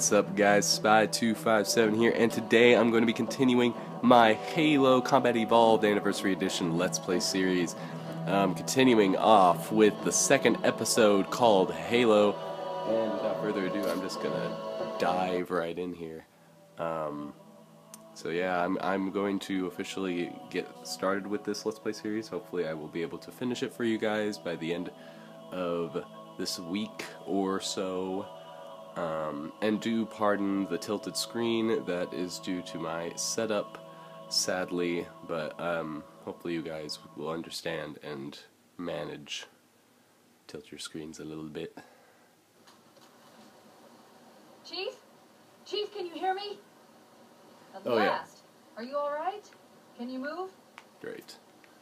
What's up, guys? Spy257 here, and today I'm going to be continuing my Halo Combat Evolved Anniversary Edition Let's Play series. Continuing off with the second episode called Halo, and without further ado, I'm just gonna dive right in here. So yeah, I'm going to officially get started with this Let's Play series. Hopefully I will be able to finish it for you guys by the end of this week or so. And do pardon the tilted screen, that is due to my setup, sadly, but hopefully you guys will understand and manage. Tilt your screens a little bit. Chief? Chief, can you hear me? At Oh, last. Yeah. Are you alright? Can you move? Great.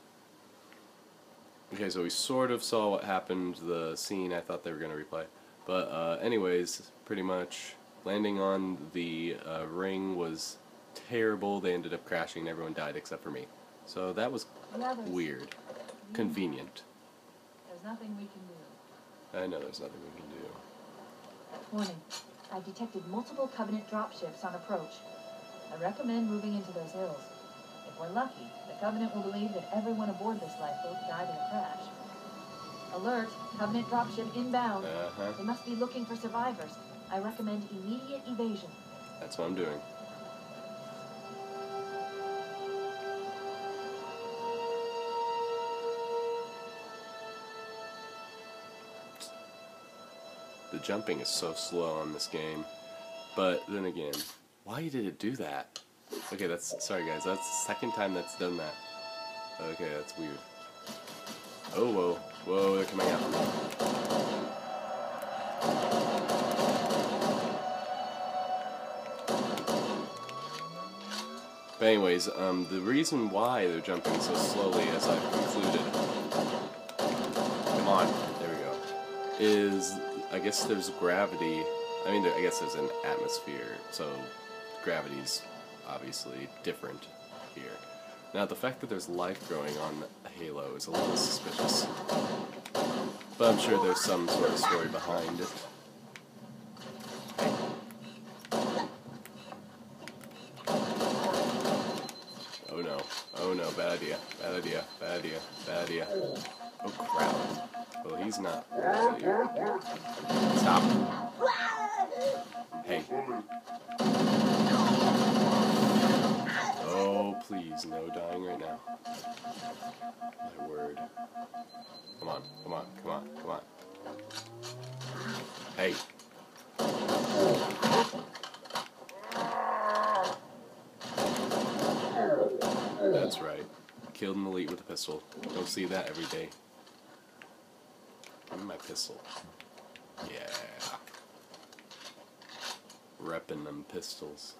Okay, so we sort of saw what happened, the scene I thought they were going to replay. But anyways, pretty much landing on the ring was terrible. They ended up crashing and everyone died except for me. So that was weird. Convenient. There's nothing we can do. I know there's nothing we can do. Warning. I've detected multiple Covenant dropships on approach. I recommend moving into those hills. If we're lucky, the Covenant will believe that everyone aboard this lifeboat died in a crash. Alert! Covenant dropship inbound. They must be looking for survivors. I recommend immediate evasion. That's what I'm doing. The jumping is so slow on this game. But then again, why did it do that? Okay, sorry guys, that's the second time that's done that. Okay, that's weird. Oh, whoa. Whoa, they're coming out. But anyways, the reason why they're jumping so slowly, as I've concluded, come on, there we go, is, I guess there's gravity. I mean, I guess there's an atmosphere, so gravity's obviously different here. Now, the fact that there's life growing on Halo is a little suspicious, but I'm sure there's some sort of story behind it. Oh no, oh no, bad idea, bad idea, bad idea, bad idea. Oh crap. Well, he's not. Stop. Hey. Oh, please, no dying right now. My word. Come on, come on, come on, come on. Hey. That's right. Killed an elite with a pistol. Don't see that every day. Give me my pistol. Yeah. Reppin' them pistols.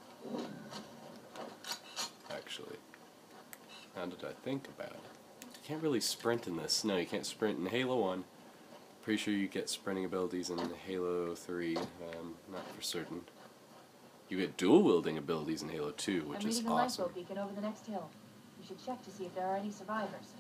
Actually, now that I think about it, you can't really sprint in this. No, you can't sprint in Halo 1. Pretty sure you get sprinting abilities in Halo 3, not for certain. You get dual wielding abilities in Halo 2, which is awesome. I'm reading the lifeboat beacon over the next hill. You should check to see if there are any survivors.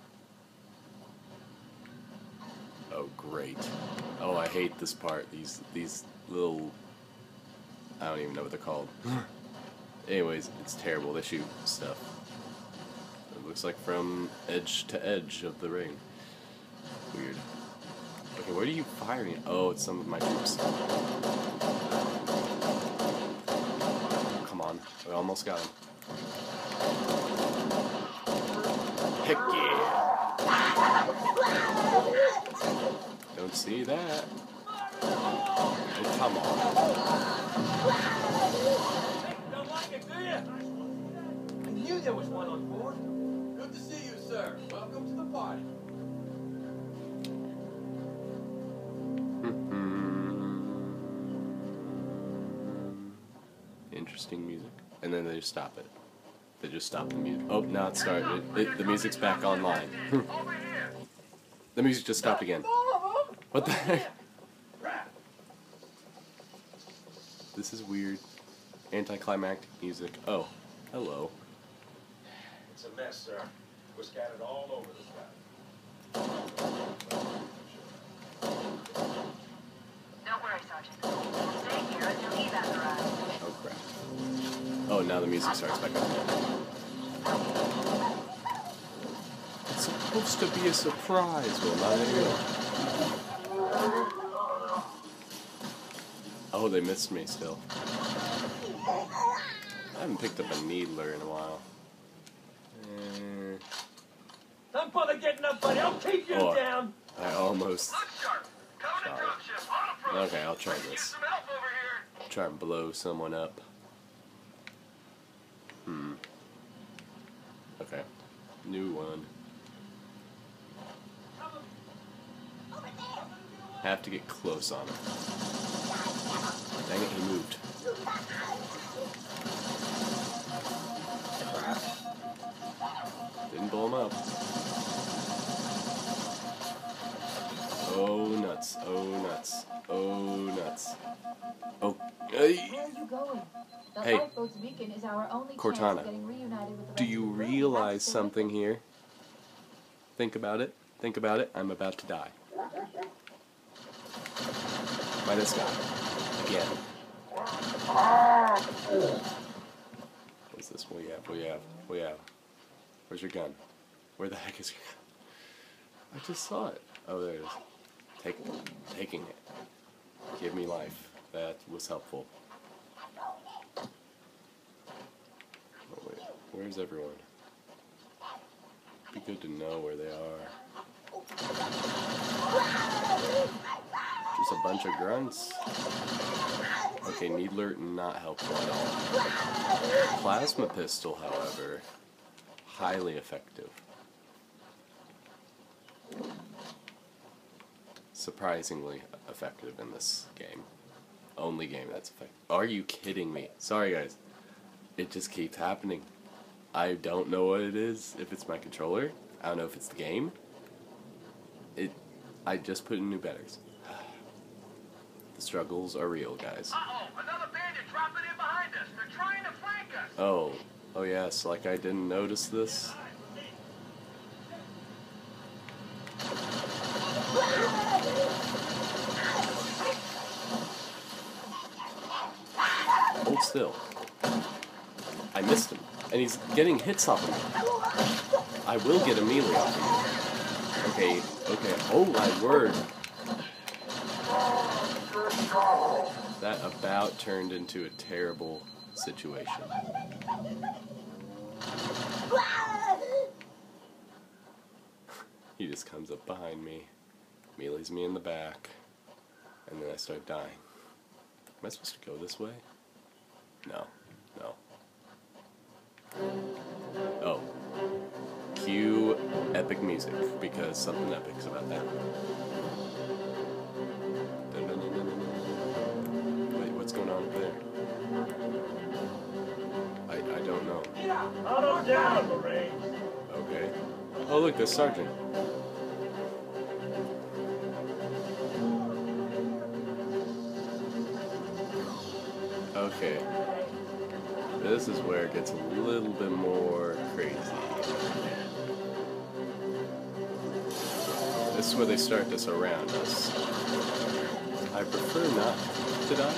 Oh, great. Oh, I hate this part. These little, I don't even know what they're called. Anyways, it's terrible. They shoot stuff. It looks like from edge to edge of the ring. Weird. Okay, where are you firing? Oh, it's some of my troops. Come on. We almost got him. Heck yeah! Don't see that. Oh, come on. I knew there was one on board. Good to see you, sir. Welcome to the party. Interesting music. And then they just stop it. They just stop the music. Oh, now it started. The music's back online. The music just stopped again. What the heck? This is weird. Anticlimactic music. Oh, hello. It's a mess, sir. We're scattered all over the sky. Don't worry, Sergeant. We'll stay here until evac arrives. Oh, now the music starts back up. It's supposed to be a surprise. Well, not anymore. Oh, they missed me still. I haven't picked up a needler in a while. Don't bother getting up, buddy. I'll keep you down. I almost... Look sharp. Covenant dropship on approach. Okay, I'll try Get this. some help over here. Try and blow someone up. Okay. New one. Have to get close on him. Dang it, he moved. Didn't blow him up. Oh nuts, oh nuts, oh nuts. Oh, hey. Where are you going? The Hey. lifeboat's beacon is our only Cortana, chance of getting reunited with the do rest you of the world. realize That's the something limit. here? Think about it. Think about it. I'm about to die. By this guy. Again. What's this? What do you have? What do you have? What do you have? Where's your gun? Where the heck is your gun? I just saw it. Oh, there it is. Taking it. Give me life. That was helpful. Oh, wait. Where's everyone? Be good to know where they are. Just a bunch of grunts. Okay, needler not helpful at all. Plasma pistol, however, highly effective. Surprisingly effective in this game. Only game that's effective. Are you kidding me? Sorry guys. It just keeps happening. I don't know what it is. If it's my controller. I don't know if it's the game. I just put in new batteries. The struggles are real, guys. Uh-oh, another bandit dropping in behind us. They're trying to flank us. Oh yes, like I didn't notice this. Hold still. I missed him, and he's getting hits off of me. I will get a melee off of you. Okay. Oh my word. That about turned into a terrible situation. He just comes up behind me, melees me in the back, and then I start dying. Am I supposed to go this way? No. Oh. Cue epic music, because something epic's about that. Wait, what's going on up there? I don't know. Out of down, Marines. Okay. Oh look, there's Sergeant. Okay. This is where it gets a little bit more crazy. This is where they start to surround us. I prefer not to die.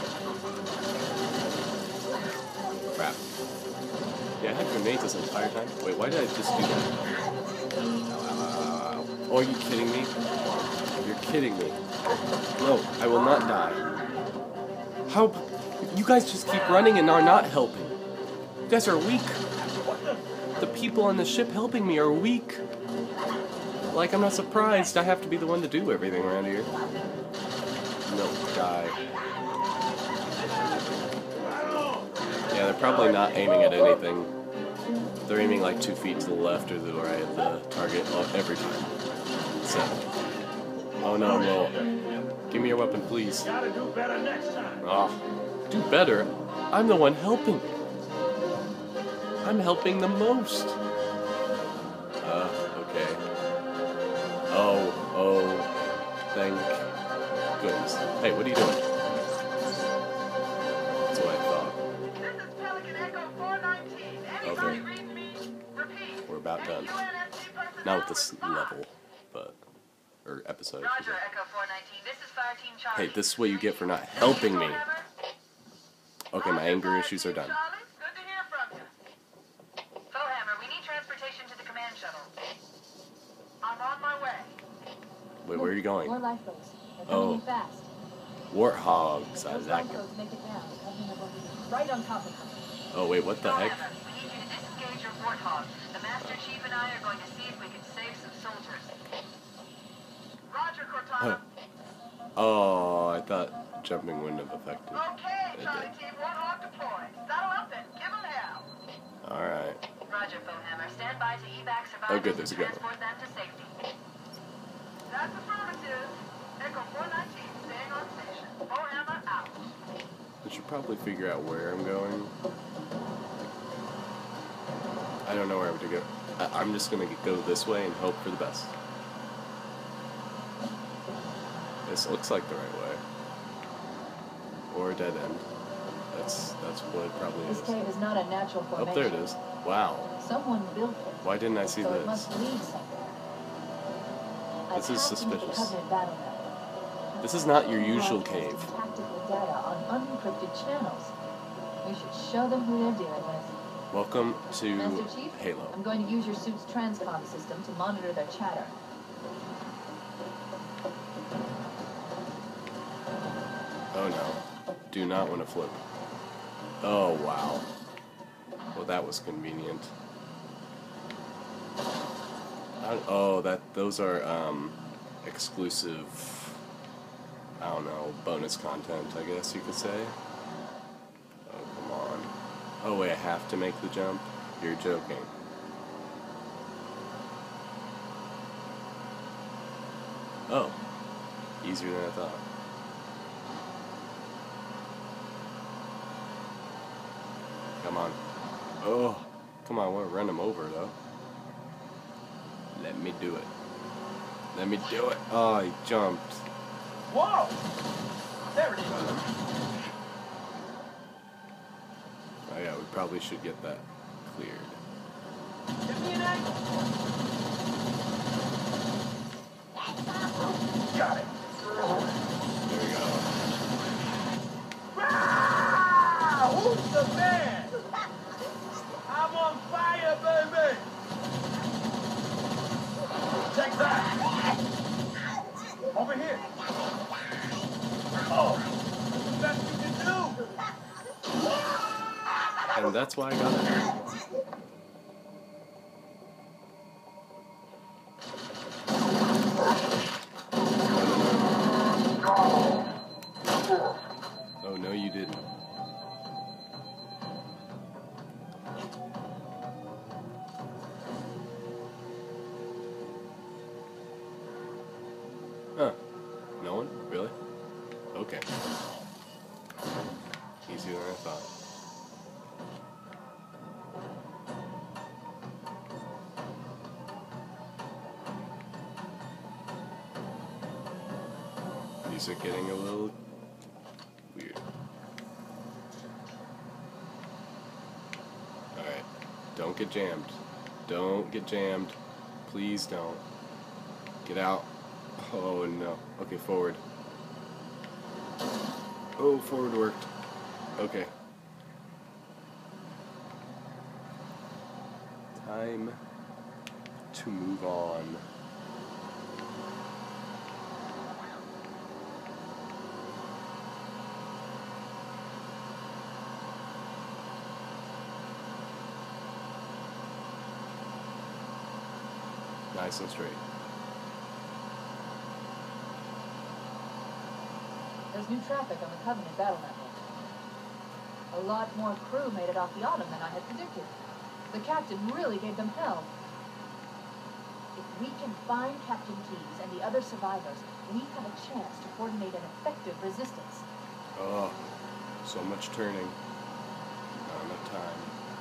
Crap. Yeah, I had grenades this entire time. Wait, why did I just do that? Oh, are you kidding me? You're kidding me. No, I will not die. How? You guys just keep running and are not helping. You guys are weak. The people on the ship helping me are weak. Like, I'm not surprised I have to be the one to do everything around here. No, die. Yeah, they're probably not aiming at anything. They're aiming like 2 feet to the left or the right of the target every time. So. Oh no, no. Give me your weapon, please. Gotta do better next time. Oh, do better? I'm the one helping. I'm helping the most. Okay. Oh, thank goodness. Hey, what are you doing? That's what I thought. This is Pelican Echo 419. Anybody read me? Repeat. We're about done. Not with this level, but... or episode. Roger, Echo 419. This is Fire Team Charlie. Hey, this is what you get for not helping me. Okay, my anger issues are done. Charlie, good to hear from Wait, where are you going? More lifeboats. They're Oh. coming in fast. Warthogs. I Those like it. lifeboats make it down. Covenant are going to be right on top of them. Oh wait, what the heck? Forehammer, we need you to disengage your warthog. The Master Chief and I are going to see if we can save some soldiers. Roger, Cortana. Oh, I thought jumping wouldn't have affected. Okay, It Charlie did. Team, Warthog deployed. Saddle up and give them hell. Alright. Roger, Foehammer. Stand by to evac survivors Oh, good, there's a and gun. transport them to safety. That's affirmative. Echo 419, staying on station. Foehammer out. I should probably figure out where I'm going. I don't know where I'm to go. I'm just gonna go this way and hope for the best. This looks like the right way. Or a dead end. That's what it probably This is. cave is not a natural Oh, formation. there it is. Wow. Someone built it. Why didn't I see So it this? must lead somewhere. I This is tapped into the suspicious. Covenant battle network. This is not your usual Broadcasting cave. tactical data on unencrypted channels. We should show them who they're dealing with. Welcome to Master Chief, Halo. I'm going to use your suit's transcom system to monitor their chatter. Oh no. Do not want to flip. Oh wow. Well, that was convenient. Those are exclusive, I don't know, bonus content, I guess you could say. Oh, come on. Oh wait, I have to make the jump? You're joking. Oh. Easier than I thought. Come on. Oh, come on, I want to run him over, though. Let me do it. Let me do it. Oh, he jumped. Whoa! There it is. Oh, yeah, we probably should get that cleared. Give me an angle. Got it. There we go. Ah! Who's the man? I'm on fire, baby. Check that. Over here. Oh, the best you can do. And that's why I got it. Oh, no, you didn't. Huh. No one? Really? Okay. Easier than I thought. Music getting a little weird. Alright. Don't get jammed. Don't get jammed. Please don't. Get out. Oh no. Okay, forward. Oh, forward worked. Okay. Time to move on. Nice and straight. There's new traffic on the Covenant battle network. A lot more crew made it off the Autumn than I had predicted. The captain really gave them hell. If we can find Captain Keyes and the other survivors, we have a chance to coordinate an effective resistance. Oh, so much turning. Not enough time.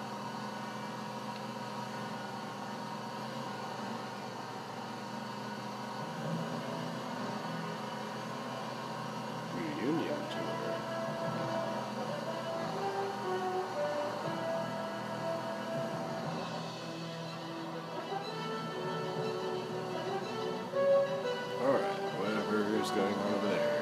Reunion tour. Alright, whatever is going on over there.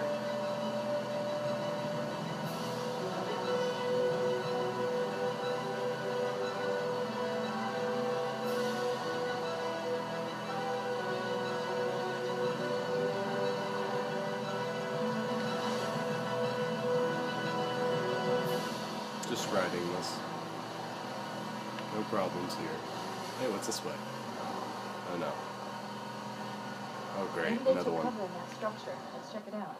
riding this. No problems here. Hey, what's this way? Oh no. Oh great, Maybe they another took one. cover in that structure. Let's check it out.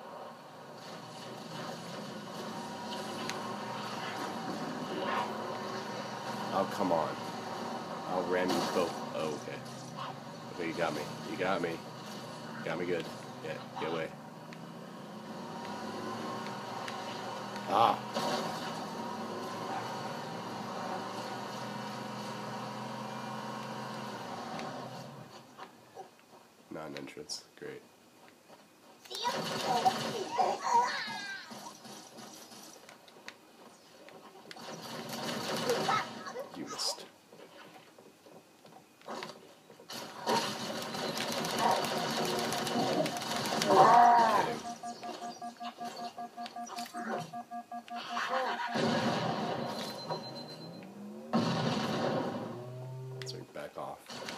Oh, come on. I'll ram you both. Oh, okay. Okay, you got me. You got me. You got me good. Yeah, get away. Ah! Non-entrance. Great. You missed. Kidding. So back off.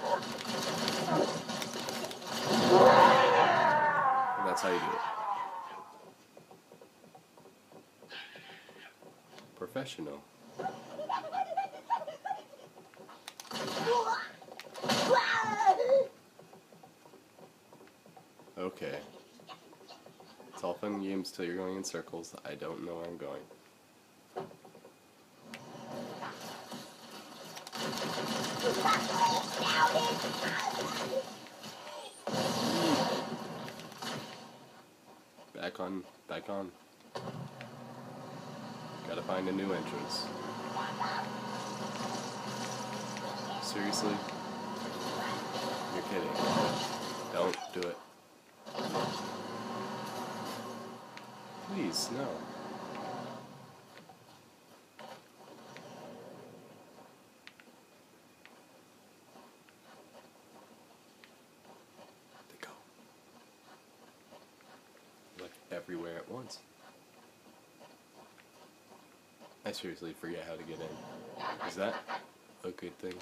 And that's how you do it. Professional. Okay. It's all fun and games till you're going in circles. I don't know where I'm going. Back on, back on. Gotta find a new entrance. Seriously? You're kidding. Don't do it. Please, no. They go. Like everywhere at once. I seriously forget how to get in. Is that a good thing?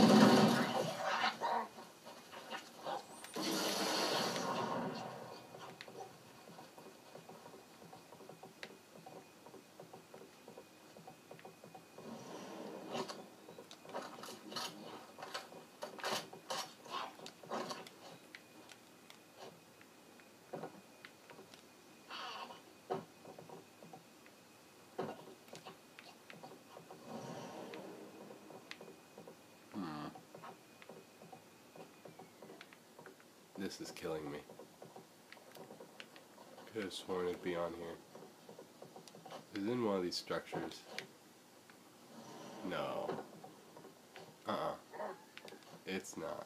This is killing me. Could have sworn it'd be on here. Is it in one of these structures? No. It's not.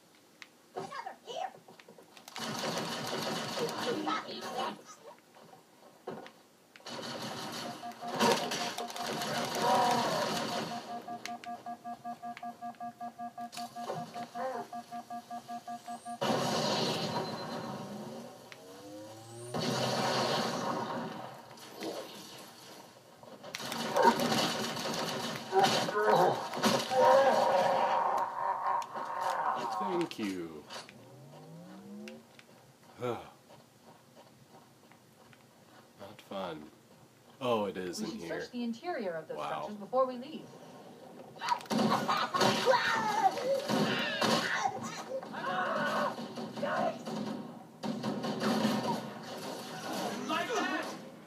Thank you. Not fun. Oh, it is We in should here. search the interior of those Wow. structures before we leave. Like that?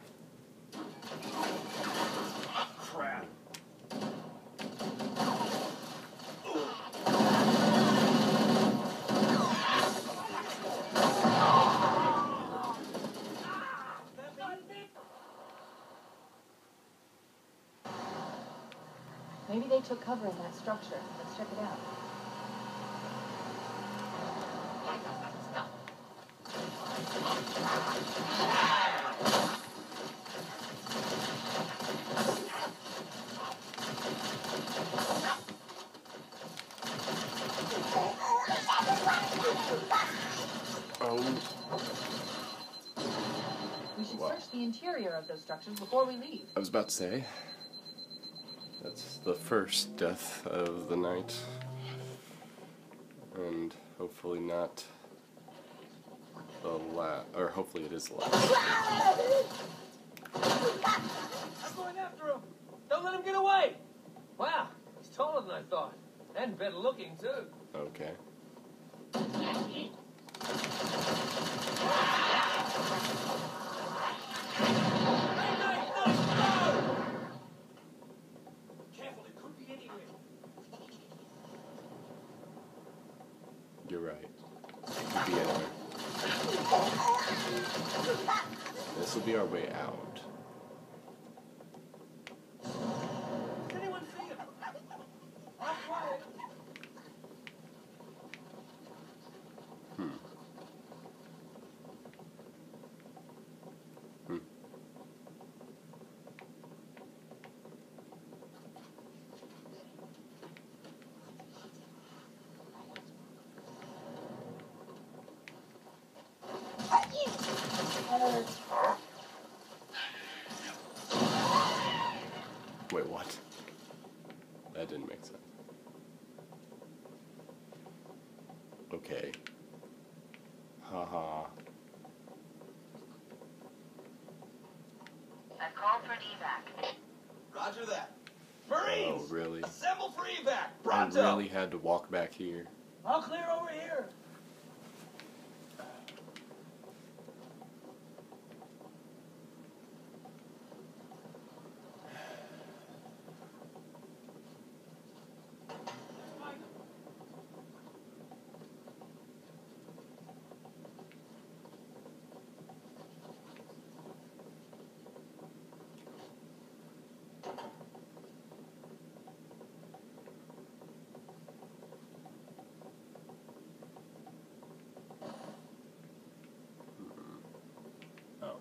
Crap. Maybe they took cover in that structure. Let's check it out. Oh. We should Wow. search the interior of those structures before we leave. I was about to say, that's the first death of the night. And hopefully not the last, or hopefully it is the last. I'm going after him. Don't Don't let him get away! Wow, he's taller than I thought. And better looking, too. Okay. Careful, it could be anywhere. You're right. It could be anywhere. This will be our way out. Does anyone see him? Not quiet. Wait, what? That didn't make sense. Okay. Haha. I've called for an evac. Roger that. Marines! Oh, really? Assemble for evac! I Pronto! really had to walk back here. I'll clear over here. Oh.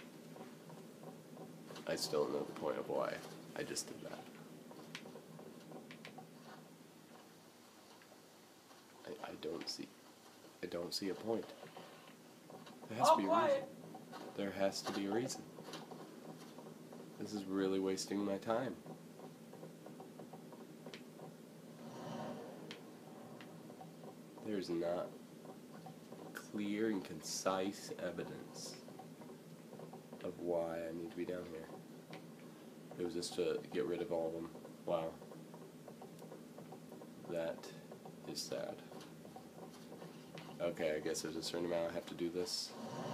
I still don't know the point of why I just did that. I don't see a point. There has to be a reason. There has to be a reason. This is really wasting my time. There's not clear and concise evidence of why I need to be down here. It was just to get rid of all of them. Wow. That is sad. Okay, I guess there's a certain amount I have to do this.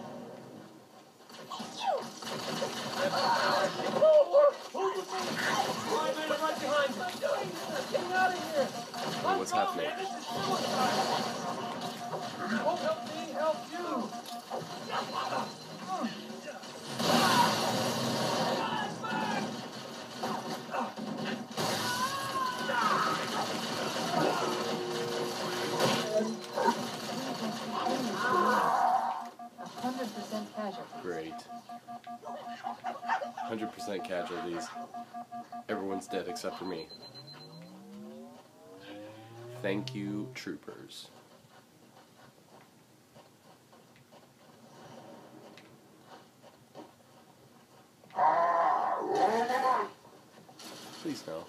What's happening? Won't help me help you. 100% casualties. Great. 100% casualties. Everyone's dead except for me. Thank you, troopers. Please no.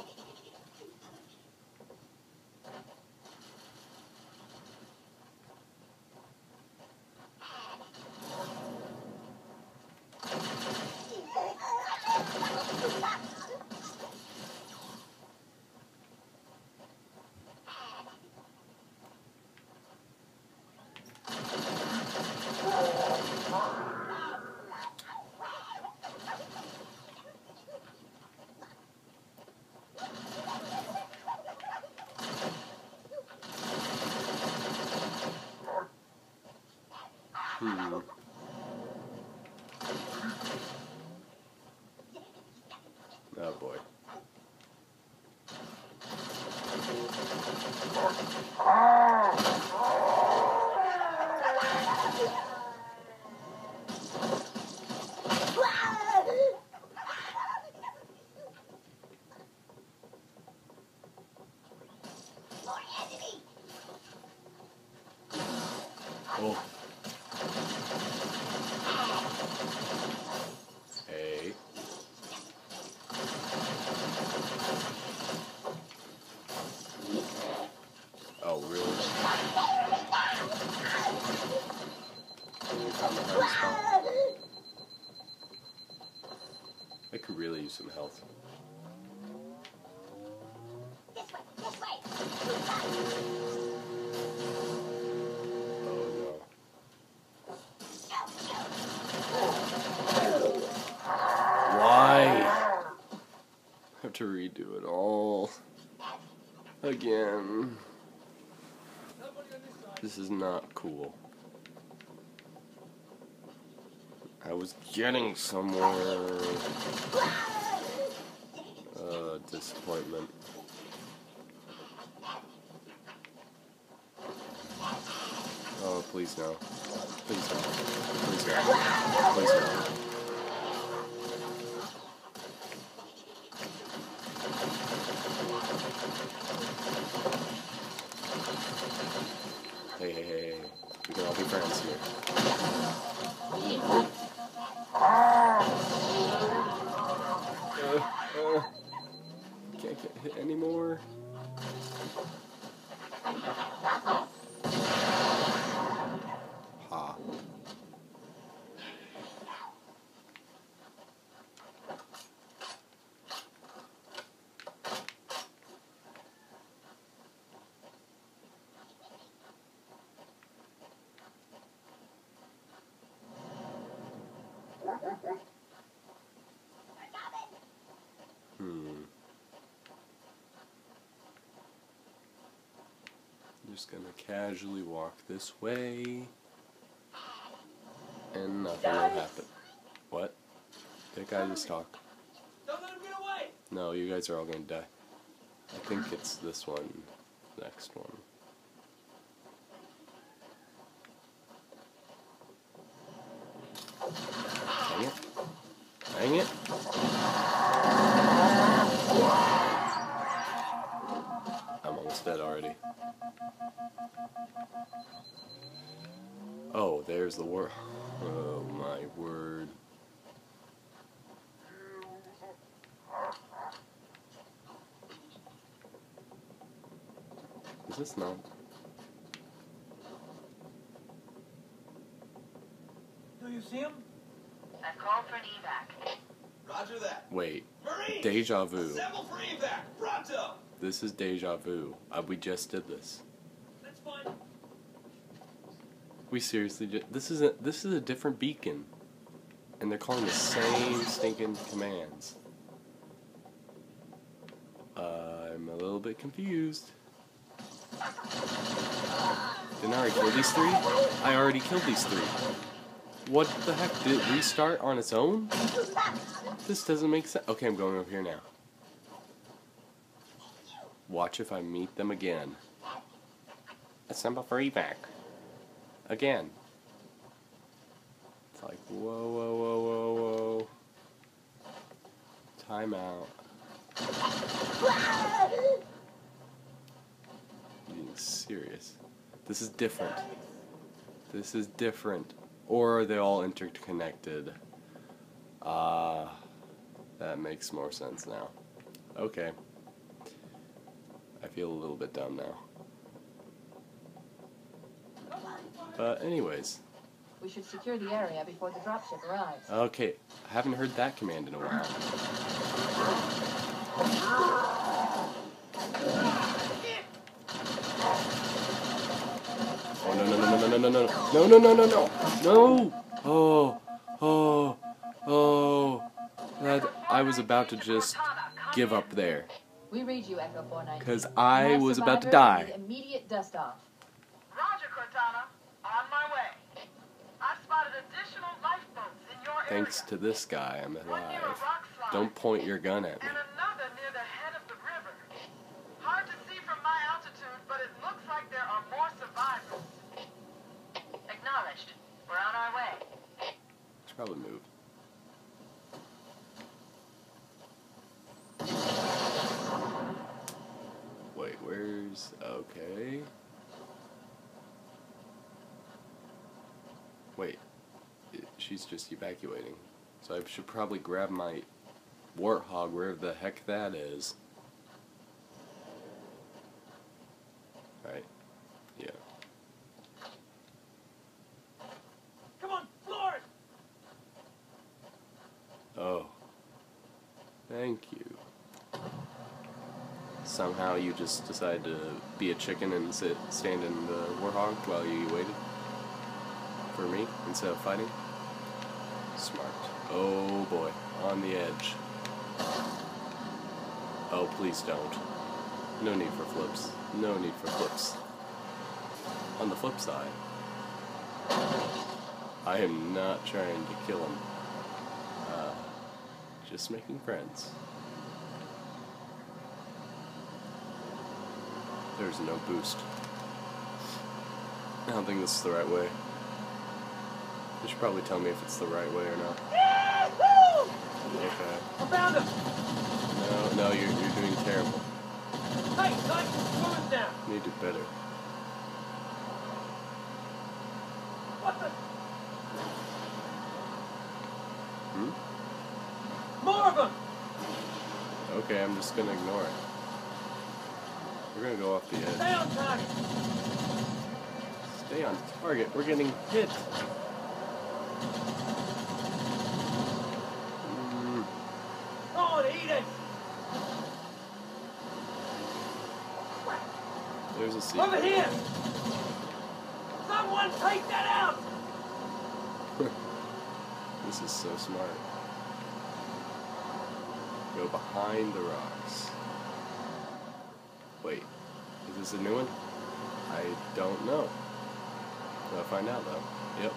Oh boy. Oh. Hey. Oh, really? You found the hard spot? I could really use some health. Why? I have to redo it all again. This is not cool. I was getting somewhere. Disappointment. Oh, please no. Please no. Please no. Please no. Hey. We can all be friends here. Can't get hit anymore. Ha. I'm just gonna casually walk this way, and nothing will happen. What? That guy just talk? Don't let him get away! No, you guys are all gonna die. I think it's this one, next one. Dang it. Dang it. I'm almost dead already. Oh, there's the war. Oh my word. Is this not? Do you see him? I've called for an evac. Roger that. Wait. Marines! Deja vu. Assemble for evac! Pronto! This is deja vu. We just did this. That's fine. We seriously did. This is a different beacon, and they're calling the same stinking commands. I'm a little bit confused. Didn't I already kill these three? I already killed these three. What the heck? Did it restart on its own? This doesn't make sense. Okay, I'm going over here now. Watch if I meet them again. Assemble for evac. Again. It's like, whoa. Time out. Being serious. This is different. This is different. Or are they all interconnected? That makes more sense now. Okay. I feel a little bit dumb now. But anyways. We should secure the area before the dropship arrives. Okay, I haven't heard that command in a while. Oh no. No. That I was about to just give up there. We read you, Echo 419. Because I was about to die. Immediate dust off. Roger, Cortana. On my way. I've spotted additional lifeboats in your area. Thanks to this guy, I'm One near a alive. rock slide. Don't point your gun at me. And another near the head of the river. Hard to see from my altitude, but it looks like there are more survivors. Acknowledged. We're on our way. Should probably move. Wait, where's... Okay. Wait. She's just evacuating. So I should probably grab my warthog, wherever the heck that is. Right? Yeah. Come on, floor it! Oh. Thank you. somehow you just decided to be a chicken and stand in the warhog while you waited for me instead of fighting. Smart. Oh boy, on the edge. Oh, please don't. No need for flips. No need for flips. On the flip side, I am not trying to kill him. Just making friends. There's no boost. I don't think this is the right way. You should probably tell me if it's the right way or not. Okay. I found him! No, you're doing terrible. Hey, Mike, slow him down! You need to do better. What the? Hmm? More of them! Okay, I'm just gonna ignore it. We're gonna go off the edge. Stay on target! Stay on target. We're getting hit. Go on, eat it! There's a secret. Over here! Someone take that out! This is so smart. Go behind the rocks. Wait, is this a new one? I don't know. I'll find out though. Yep.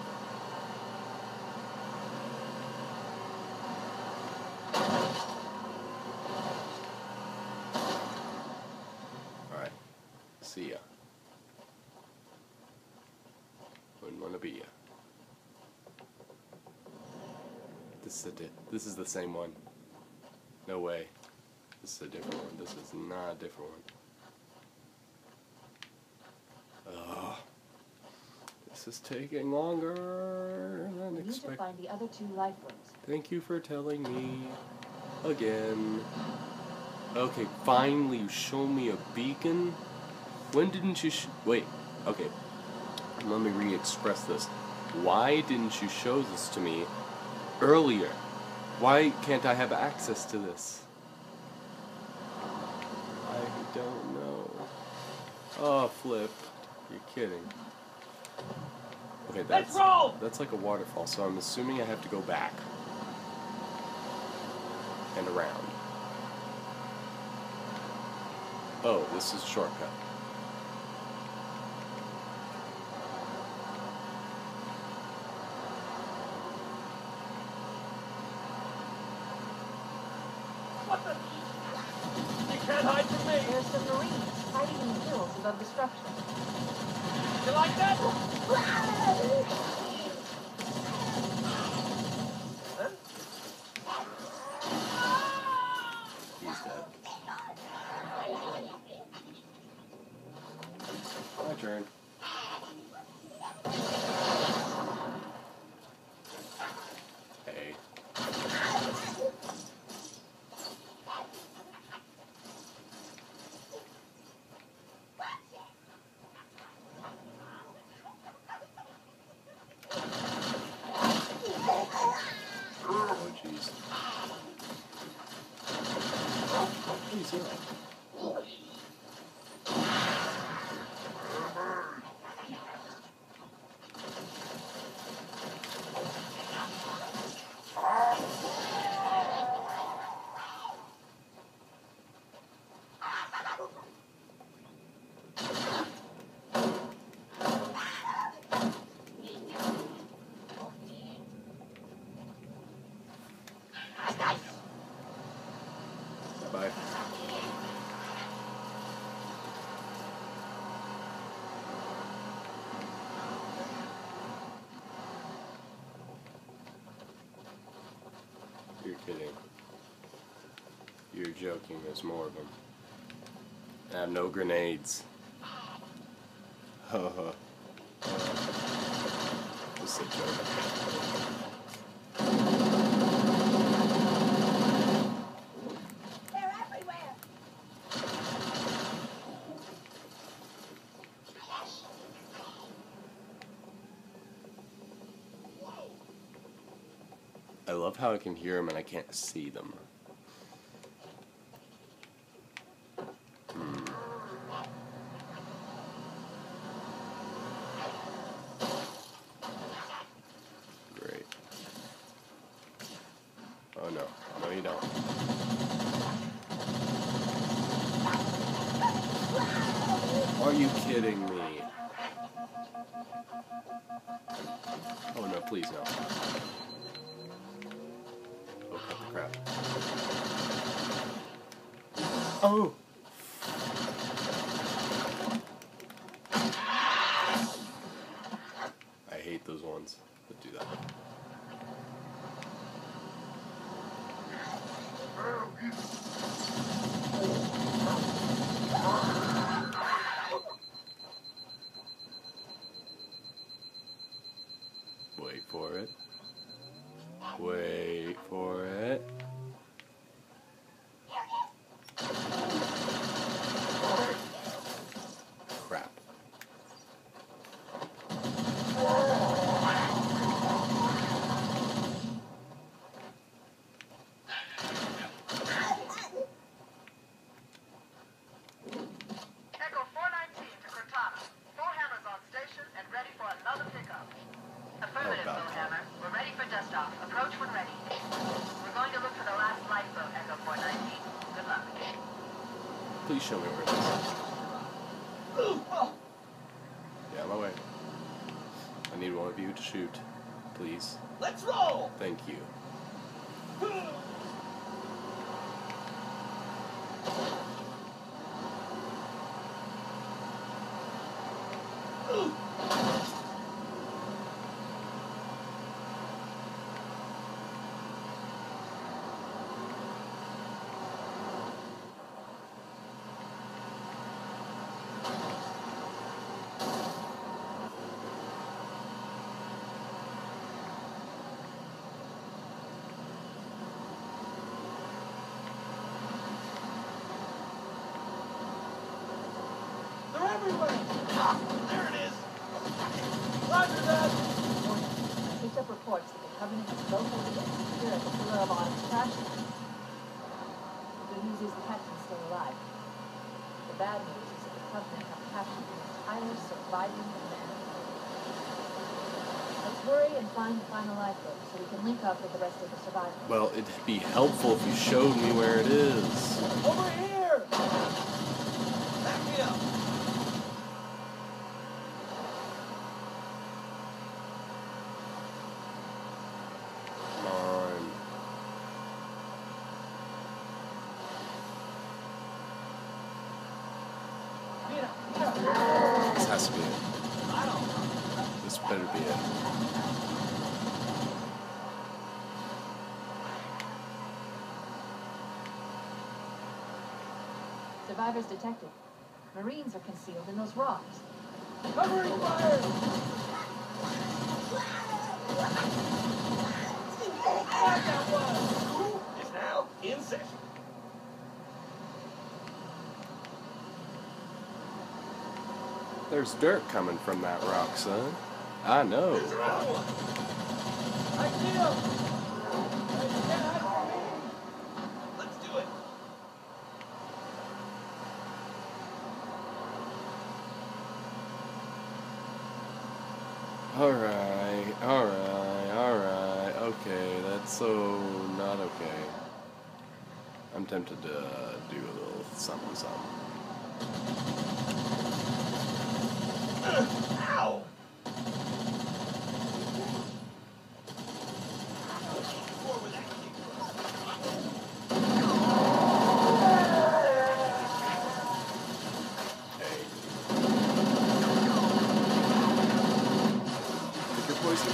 Alright. See ya. Wouldn't wanna be ya. This is the same one. No way. This is a different one. This is not a different one. Oh, this is taking longer than We need to expected. find the other 2 lifeboats. Thank you for telling me again. Okay, finally you show me a beacon. When didn't you wait, okay. Let me re-express this. Why didn't you show this to me earlier? Why can't I have access to this? I don't know. Oh, flip. You're kidding. Okay, Let's roll! that's like a waterfall, so I'm assuming I have to go back. And around. Oh, this is a shortcut. What the? You can't hide from me! There's some Marines hiding in the hills above the structure. You like that? Huh? He's dead. My turn. Hey. Oh, jeez. Please, yeah. Bye. You're kidding. You're joking, there's more of them. I have no grenades. Haha. Just a joke. They're everywhere. I love how I can hear them and I can't see them. don't. Are you kidding me? Oh no, please no. Oh, cut the crap. Oh! I hate those ones that do that. Wait for it. Wait for it. Crap. Echo 419 to Cortana. Bullhammer's on station and ready for another pickup. Affirmative, about Bullhammer. We're ready for dust-off. Approach when ready. We're going to look for the last lifeboat, Echo 419. Good luck. Please show me where it is. Yeah, my way. I need one of you to shoot. Please. Let's roll! Thank you. They're everywhere! Ah, there it is! Roger that! I picked up reports that the Covenant is located and secure at the Pillar of Autumn's crash site. The good news is the captain's still alive. The bad news is that the Covenant have captured the entire surviving command. Let's hurry and find the final lifeboat so we can link up with the rest of the survivors. Well, it'd be helpful if you showed me where it is. Over here! Back me up! Come on. This has to be it. This better be it. Survivors detected. Marines are concealed in those rocks. Covering fire! What that was! School is now in session. There's dirt coming from that rock, son. I know. There's another one! I see him! Let's do it! Alright. Okay, that's so not okay. I'm tempted to do a little something. Ow! Forward that Hey. Pick your poison.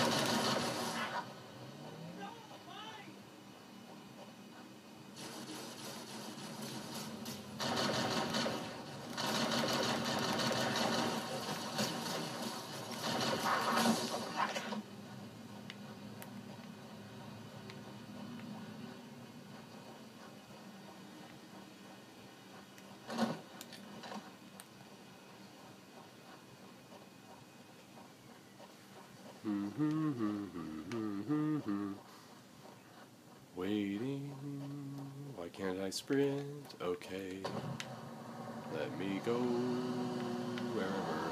Waiting. Why can't I sprint? Okay. Let me go wherever.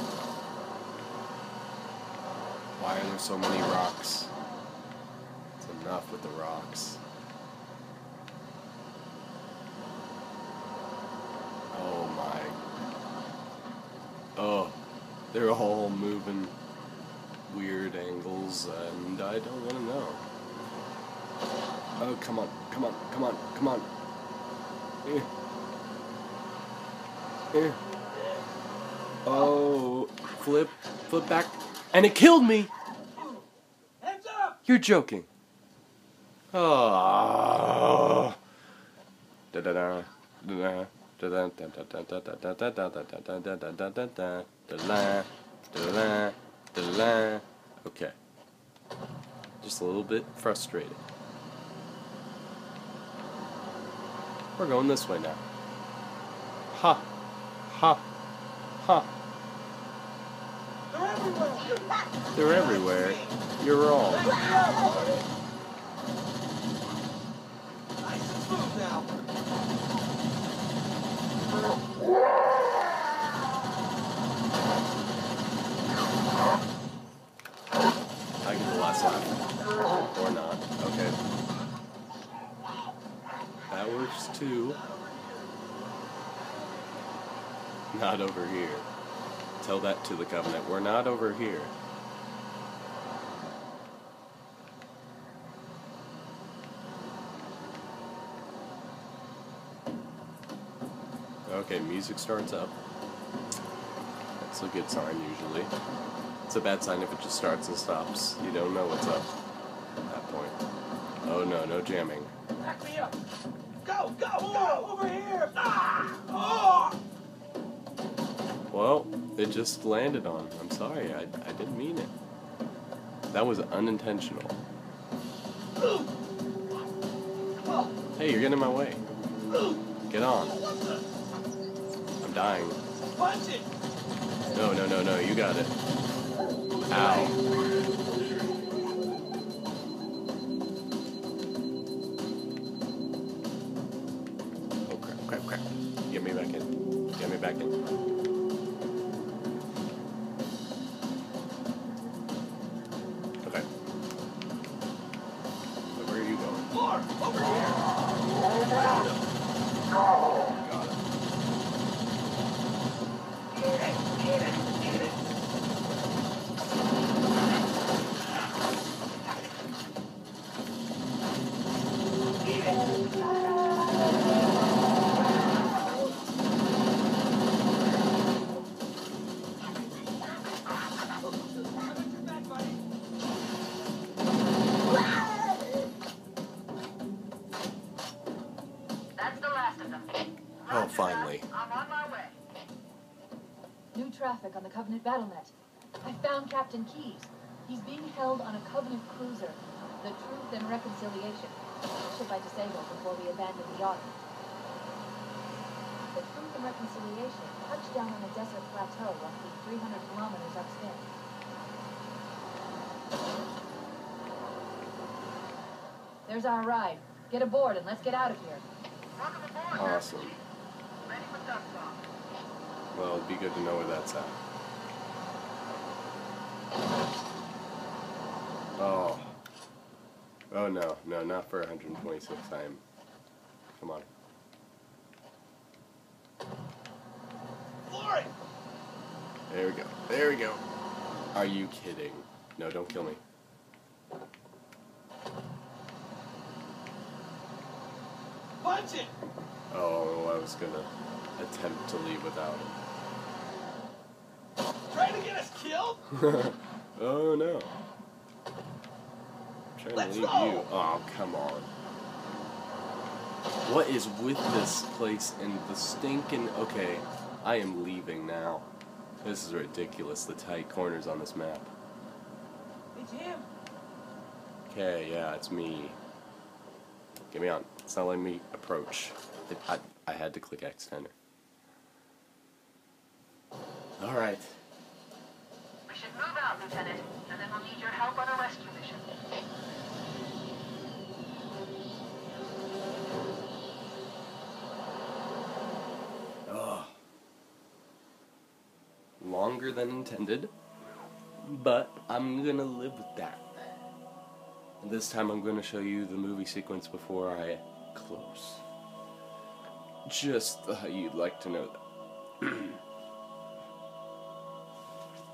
Why are there so many rocks? It's enough with the rocks. They're all moving weird angles, and I don't want to know. Oh, come on, come on, come on, come on. Oh, flip back, and it killed me! Heads up! You're joking. Oh. Da-da-da, da-da, da-da, da-da. Okay. Just a little bit frustrated. We're going this way now. Ha. Ha. Ha. They're everywhere! They're everywhere. You're wrong. Nice and smooth now. I get the last lap. Or not. Okay. That works too. Not over here. Tell that to the Covenant. We're not over here. Okay, music starts up. That's a good sign usually. It's a bad sign if it just starts and stops. You don't know what's up at that point. Oh no, no jamming. Back me up! Go, go, go! Over here! Ah! Oh! Well, it just landed on. I'm sorry, I didn't mean it. That was unintentional. Hey, you're getting in my way. Get on. I'm dying. Punch it! No, no, no, no, you got it. Ow. Oh, crap, crap, crap. Get me back in. Get me back in. Okay. So where are you going? More! Over here! Got it. That's the last of them. Oh, Roger finally. that. I'm on my way. New traffic on the Covenant BattleNet. I found Captain Keyes. He's being held on a Covenant cruiser, the Truth and Reconciliation, the ship I disabled before we abandoned the yacht. The Truth and Reconciliation touched down on a desert plateau roughly 300 kilometers upstream. There's our ride. Get aboard and let's get out of here. Welcome aboard, Awesome. Master Chief. Ready for dust off. Well, it'd be good to know where that's at. Oh. Oh no, no, not for 126 time. Come on. Floor it! There we go. There we go. Are you kidding? No, don't kill me. Punch it! Oh, I was gonna attempt to leave without Trying to get us killed? him. Oh no. Trying Let's to leave roll. you. Oh, come on. What is with this place and the stinking... Okay, I am leaving now. This is ridiculous, the tight corners on this map. It's him. Okay, yeah, it's me. Get me on. It's not letting me approach. I had to click X Tender. Alright. We should move out, Lieutenant, and then we'll need your help on a rescue mission. Ugh. Longer than intended, but I'm gonna live with that. And this time I'm gonna show you the movie sequence before I close. Just how you'd like to know that.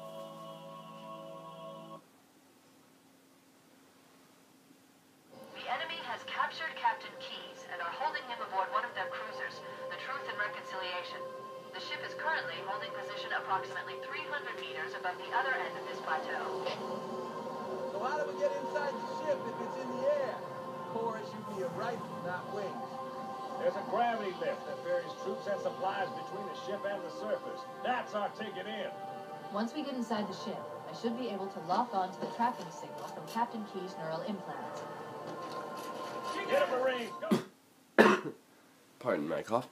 above the other end of this plateau. So how do we get inside the ship if it's in the air? Core shoot me a rifle, not wings. There's a gravity lift that ferries troops and supplies between the ship and the surface. That's our ticket in. Once we get inside the ship, I should be able to lock on to the tracking signal from Captain Key's neural implants. Get a Marine, go! Pardon my cough.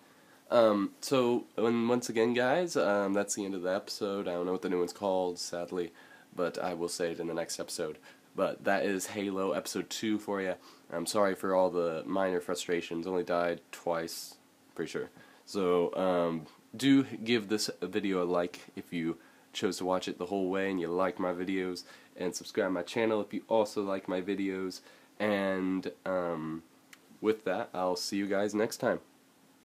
Once again, guys, that's the end of the episode. I don't know what the new one's called, sadly, but I will say it in the next episode. But that is Halo Episode 2 for you. I'm sorry for all the minor frustrations. Only died twice, pretty sure. So, do give this video a like if you chose to watch it the whole way and you like my videos, and subscribe to my channel if you also like my videos. And with that, I'll see you guys next time.